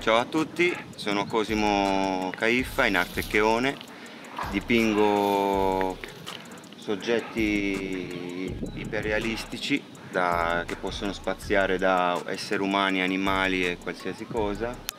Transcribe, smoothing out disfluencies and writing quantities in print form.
Ciao a tutti, sono Cosimo Caiffa in arte Cheone, dipingo soggetti iperrealistici che possono spaziare da esseri umani, animali e qualsiasi cosa.